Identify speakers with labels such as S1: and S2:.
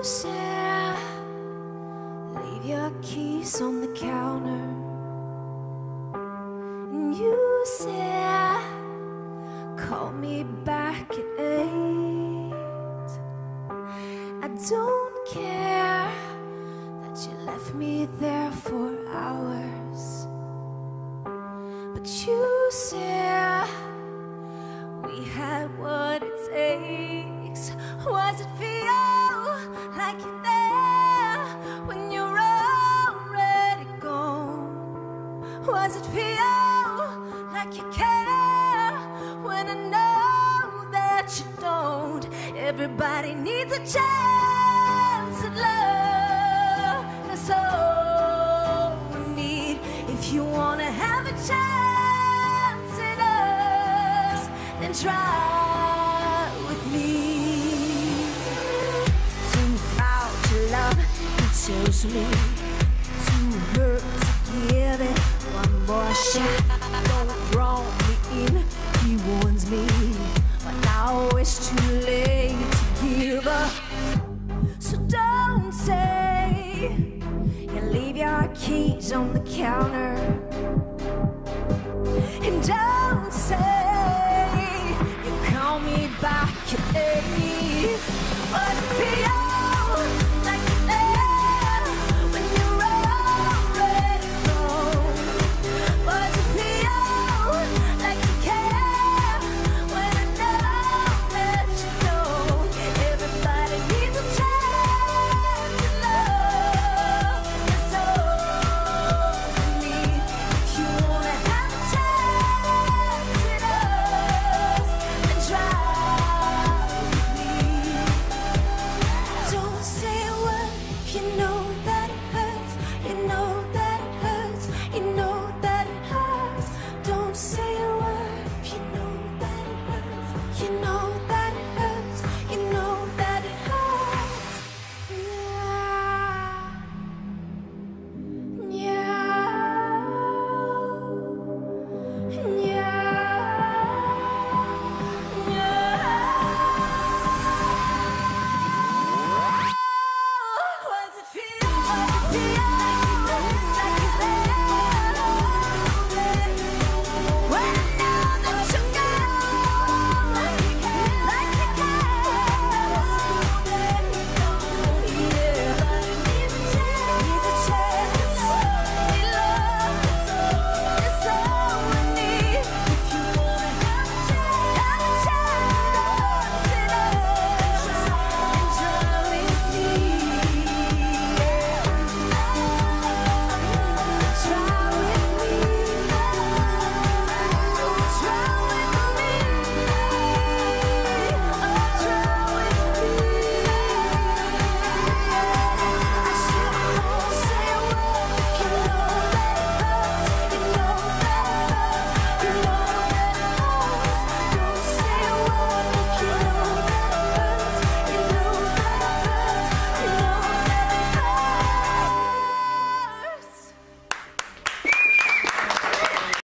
S1: said, leave your keys on the counter. And you said, call me back at 8. I don't care that you left me there for hours, but you said we had what it takes. Was it feel like you're there when you're already gone? Was it feel like you care when I know that you don't? Everybody needs a chance at love. That's all we need. If you wanna have a chance at us, then try with me. Too proud to love, he tells me. Too hurt to give it one more shot. Don't wrong me in, he warns me, but now it's too late to give up. So don't say you leave your keys on the counter.